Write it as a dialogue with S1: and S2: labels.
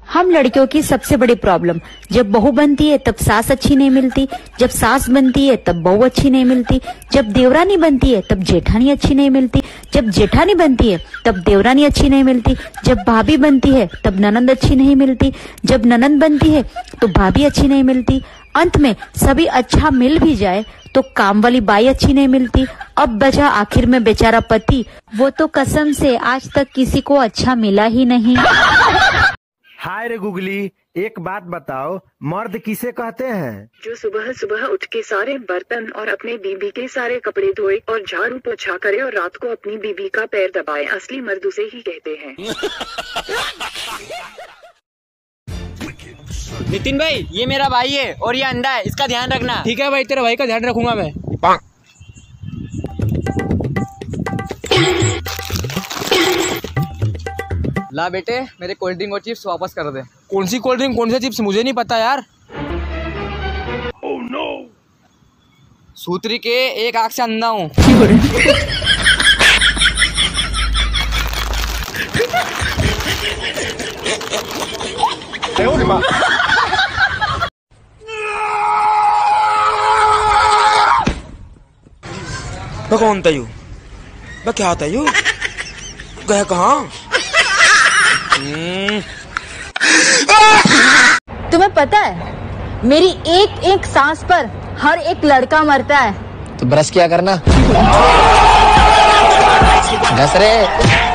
S1: हम लड़कियों की सबसे बड़ी प्रॉब्लम, जब बहू बनती है तब सास अच्छी नहीं मिलती, जब सास बनती है तब बहू अच्छी नहीं मिलती, जब देवरानी बनती है तब जेठानी अच्छी नहीं मिलती, जब जेठानी बनती है तब देवरानी अच्छी नहीं मिलती, जब भाभी बनती है तब ननंद अच्छी नहीं मिलती, जब ननंद बनती है तो भाभी अच्छी नहीं मिलती। अंत में सभी अच्छा मिल भी जाए तो काम वाली बाई अच्छी नहीं मिलती। अब बचा आखिर में बेचारा पति, वो तो कसम से आज तक किसी को अच्छा मिला ही नहीं।
S2: हाय रे गुगली, एक बात बताओ, मर्द किसे कहते हैं?
S3: जो सुबह सुबह उठ के सारे बर्तन और अपने बीबी के सारे कपड़े धोए और झाड़ू पोछा करे और रात को अपनी बीबी का पैर दबाए, असली मर्द उसे ही कहते हैं।
S4: नितिन भाई, ये मेरा भाई है और ये अंधा है, इसका ध्यान रखना। ठीक है भाई, तेरे भाई का ध्यान रखूंगा मैं। ला बेटे, मेरे कोल्ड ड्रिंक और चिप्स वापस कर दे। कौन सी कोल्ड ड्रिंक, कौन सा चिप्स, मुझे नहीं पता यार। oh, no. सूत्री के एक आंख से अंधा हूँ।
S5: कौन था यू? क्या था यू? गया कहाँ?
S1: तुम्हें पता है मेरी एक एक सांस पर हर एक लड़का मरता है।
S4: तो ब्रश किया करना। घस रे।